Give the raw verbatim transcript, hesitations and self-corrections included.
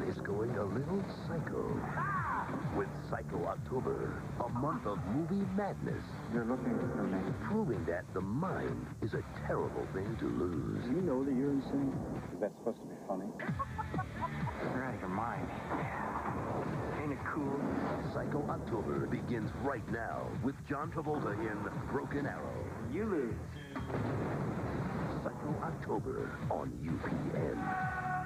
is going a little psycho. With Psycho October, a month of movie madness. You're looking for me. Proving that the mind is a terrible thing to lose. Do you know that you're insane? Is that supposed to be funny? You're out of your mind. Ain't it cool? Psycho October begins right now with John Travolta in Broken Arrow. You lose. Psycho October on U P N.